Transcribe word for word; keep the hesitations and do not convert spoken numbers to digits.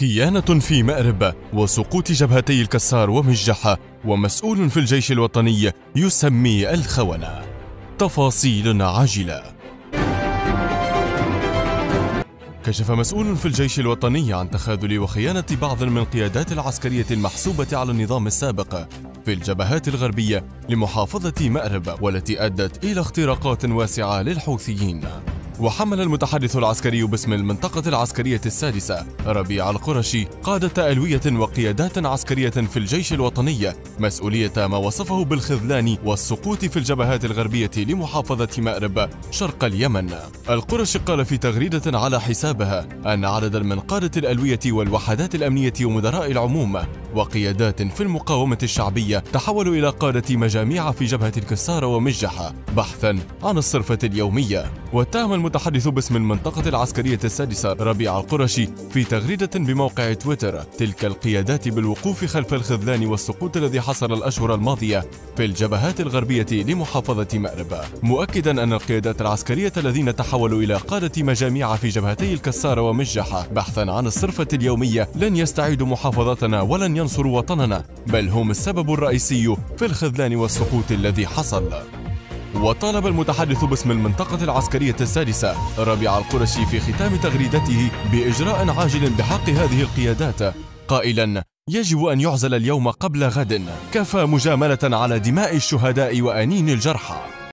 خيانة في مأرب وسقوط جبهتي الكسار ومجحة، ومسؤول في الجيش الوطني يسمي الخونة. تفاصيل عاجلة. كشف مسؤول في الجيش الوطني عن تخاذل وخيانة بعض من القيادات العسكرية المحسوبة على النظام السابق في الجبهات الغربية لمحافظة مأرب، والتي أدت إلى اختراقات واسعة للحوثيين. وحمل المتحدث العسكري باسم المنطقة العسكرية السادسة ربيع القرشي قادة ألوية وقيادات عسكرية في الجيش الوطني مسؤولية ما وصفه بالخذلان والسقوط في الجبهات الغربية لمحافظة مأرب شرق اليمن. القرشي قال في تغريدة على حسابها أن عددا من قادة الألوية والوحدات الأمنية ومدراء العموم وقيادات في المقاومة الشعبية تحولوا إلى قادة مجاميع في جبهة الكسار ومجحة بحثا عن الصرفة اليومية. واتهم المتحدث باسم المنطقة العسكرية السادسة ربيع القرشي في تغريدة بموقع تويتر تلك القيادات بالوقوف خلف الخذلان والسقوط الذي حصل الأشهر الماضية في الجبهات الغربية لمحافظة مأرب، مؤكدا أن القيادات العسكرية الذين تحولوا إلى قادة مجاميع في جبهتي الكسار ومجحة بحثا عن الصرفة اليومية لن يستعيدوا محافظتنا ولن ينصروا وطننا، بل هم السبب الرئيسي في الخذلان والسقوط الذي حصل. وطالب المتحدث باسم المنطقة العسكرية السادسة ربيع القرشي في ختام تغريدته بإجراء عاجل بحق هذه القيادات قائلا: يجب أن يعزل اليوم قبل غد، كفى مجاملة على دماء الشهداء وأنين الجرحى.